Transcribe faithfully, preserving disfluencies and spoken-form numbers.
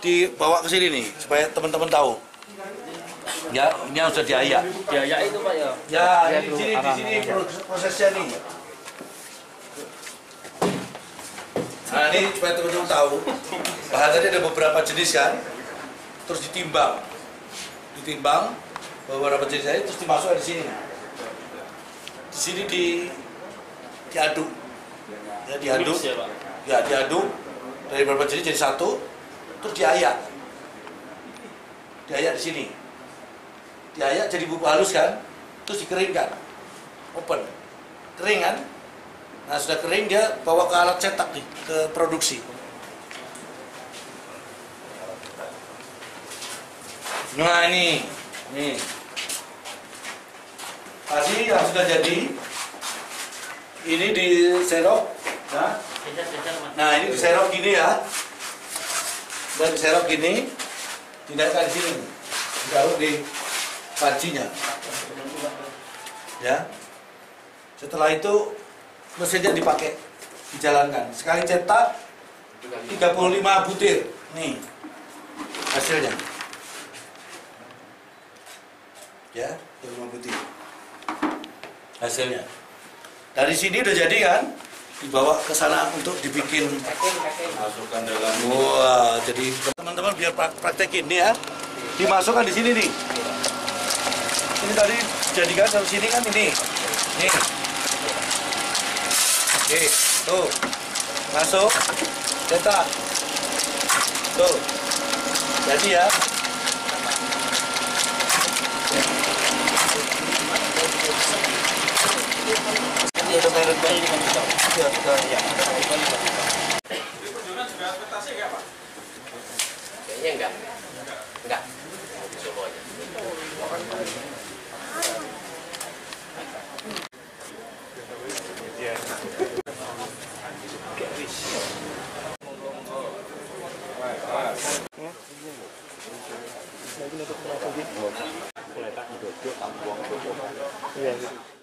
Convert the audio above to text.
dibawa ke sini nih supaya teman-teman tahu. Ya, ini yang sudah diayak. Diayak itu Pak ya? Ya, ini di sini, di sini prosesnya nih. Nah ini supaya teman-teman tahu, bahan tadi ada beberapa jenis kan, terus ditimbang, ditimbang beberapa jenis tadi terus dimasukkan di sini. Di sini di diaduk, ya diaduk, ya diaduk dari beberapa jenis jadi satu, terus diayak, diayak di sini. Diayak jadi bubuk halus kan, terus dikeringkan, open, kering kan. Nah sudah kering dia bawa ke alat cetak nih, ke produksi. Nah ini, nih, tadi yang sudah jadi, ini diserok, nah, nah ini diserok gini ya, dan diserok gini, dinaikkan di sini, ditaruh di pancinya, ya. Setelah itu mesinnya dipakai, dijalankan. Sekali cetak tiga puluh lima butir, nih hasilnya, ya, tiga puluh lima butir hasilnya. Dari sini udah jadi kan, dibawa ke sana untuk dibikin, masukkan dalam. Wah, jadi teman-teman biar praktekin nih ya, dimasukkan di sini nih. Ini tadi jadikan dari sini kan ini, nih. Oke, tuh, masuk, cetak, tuh, jadi ya. Ini udah merek bayi kan bisa, ya sudah ya. Ini perjuangan juga ekspektasi nggak Pak? Kayaknya enggak. Enggak. Di Solo aja. Mulai tak duduk, tak buang. Iya.